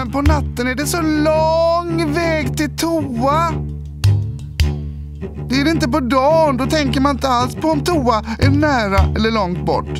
Men på natten är det så lång väg till toa. Det är det inte på dagen. Då tänker man inte alls på om toa är nära eller långt bort.